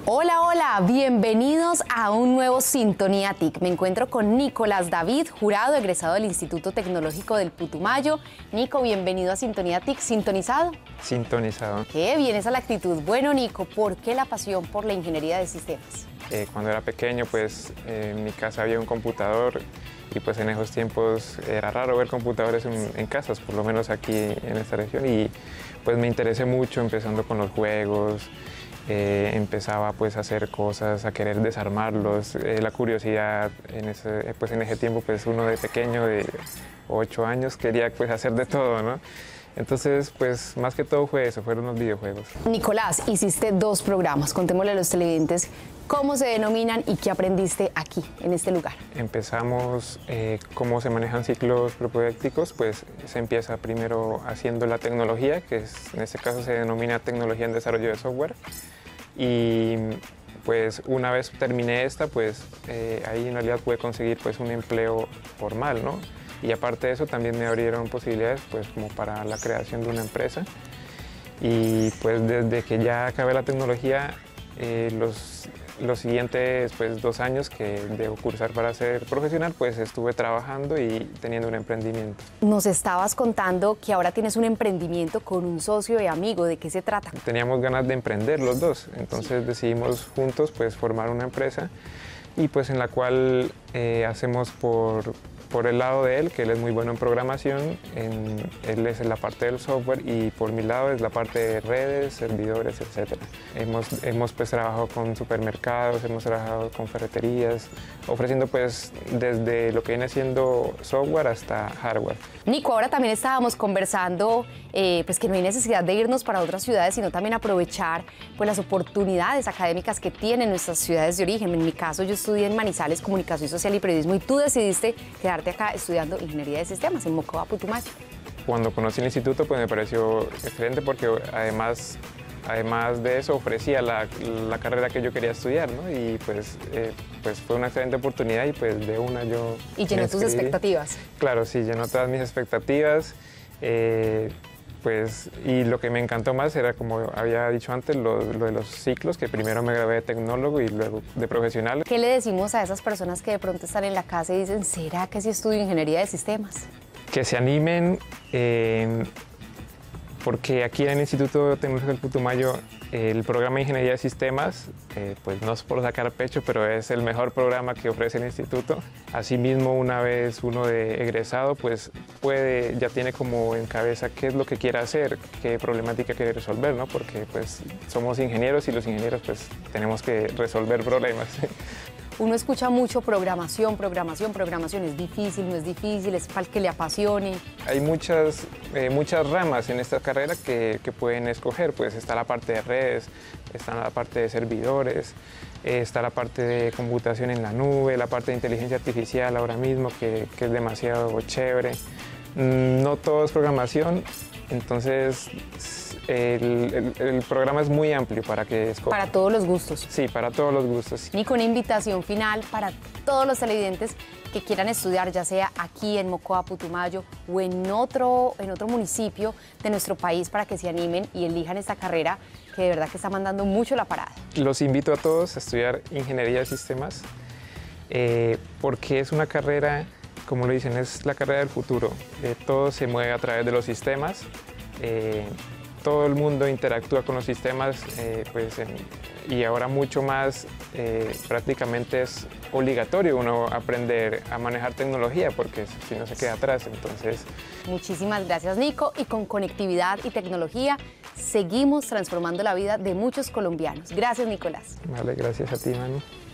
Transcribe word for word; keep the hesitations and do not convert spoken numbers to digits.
Hola, hola, bienvenidos a un nuevo Sintonía T I C. Me encuentro con Nicolás David, jurado egresado del Instituto Tecnológico del Putumayo. Nico, bienvenido a Sintonía T I C. ¿Sintonizado? Sintonizado. Qué bien, esa es la actitud. Bueno, Nico, ¿por qué la pasión por la ingeniería de sistemas? Eh, cuando era pequeño, pues eh, en mi casa había un computador y pues en esos tiempos era raro ver computadores en, en casas, por lo menos aquí en esta región, y pues me interesé mucho empezando con los juegos. Eh, empezaba pues a hacer cosas, a querer desarmarlos, eh, la curiosidad en ese, pues, en ese tiempo pues uno de pequeño de ocho años quería pues hacer de todo, ¿no? Entonces pues más que todo fue eso, fueron los videojuegos. Nicolás, hiciste dos programas, contémosle a los televidentes cómo se denominan y qué aprendiste aquí, en este lugar. Empezamos eh, cómo se manejan ciclos propedéuticos, pues se empieza primero haciendo la tecnología, que es, en este caso se denomina tecnología en desarrollo de software. Y pues una vez terminé esta, pues eh, ahí en realidad pude conseguir pues un empleo formal, ¿no? Y aparte de eso también me abrieron posibilidades pues como para la creación de una empresa. Y pues desde que ya acabé la tecnología, eh, los, los siguientes pues dos años que debo cursar para ser profesional, pues estuve trabajando y teniendo un emprendimiento. Nos estabas contando que ahora tienes un emprendimiento con un socio y amigo. ¿De qué se trata? Teníamos ganas de emprender los dos, entonces sí. Decidimos juntos pues formar una empresa y pues en la cual eh, hacemos por, por el lado de él, que él es muy bueno en programación, en, él es en la parte del software, y por mi lado es la parte de redes, servidores, etcétera. Hemos, hemos pues trabajado con supermercados, hemos trabajado con ferreterías, ofreciendo pues desde lo que viene siendo software hasta hardware. Nico, ahora también estábamos conversando eh, pues que no hay necesidad de irnos para otras ciudades, sino también aprovechar pues las oportunidades académicas que tienen nuestras ciudades de origen. En mi caso, yo estudié en Manizales Comunicación Social y Periodismo, y tú decidiste quedarte acá estudiando Ingeniería de Sistemas en Mocoa, Putumayo. Cuando conocí el instituto, pues me pareció excelente porque además, además de eso ofrecía la, la carrera que yo quería estudiar, ¿no? Y pues, eh, pues fue una excelente oportunidad y pues de una yo... ¿Y llenó tus expectativas? Claro, sí, llenó todas mis expectativas. Eh, Pues, y lo que me encantó más era, como había dicho antes, lo, lo de los ciclos, que primero me gradué de tecnólogo y luego de profesional. ¿Qué le decimos a esas personas que de pronto están en la casa y dicen, ¿será que sí estudio ingeniería de sistemas? Que se animen, eh, porque aquí en el Instituto Tecnológico del Putumayo el programa de Ingeniería de Sistemas, eh, pues no es por sacar pecho, pero es el mejor programa que ofrece el instituto. Asimismo, una vez uno de egresado, pues puede, ya tiene como en cabeza qué es lo que quiere hacer, qué problemática quiere resolver, ¿no? Porque pues somos ingenieros y los ingenieros pues tenemos que resolver problemas. Uno escucha mucho programación, programación, programación. ¿Es difícil, no es difícil? ¿Es para el que le apasione? Hay muchas, eh, muchas ramas en esta carrera que, que pueden escoger. Pues está la parte de redes, está la parte de servidores, eh, está la parte de computación en la nube, la parte de inteligencia artificial ahora mismo, que, que es demasiado chévere. No todo es programación, entonces el, el, el programa es muy amplio para que escojan. Para todos los gustos. Sí, para todos los gustos. Nico, una invitación final para todos los televidentes que quieran estudiar, ya sea aquí en Mocoa, Putumayo o en otro, en otro municipio de nuestro país, para que se animen y elijan esta carrera que de verdad que está mandando mucho la parada. Los invito a todos a estudiar Ingeniería de Sistemas eh, porque es una carrera, como lo dicen, es la carrera del futuro. Eh, todo se mueve a través de los sistemas. Eh, todo el mundo interactúa con los sistemas, eh, pues, en, y ahora mucho más, eh, prácticamente es obligatorio uno aprender a manejar tecnología, porque si no se queda atrás. Entonces, muchísimas gracias, Nico, y con conectividad y tecnología seguimos transformando la vida de muchos colombianos. Gracias, Nicolás. Vale, gracias a ti, Manu.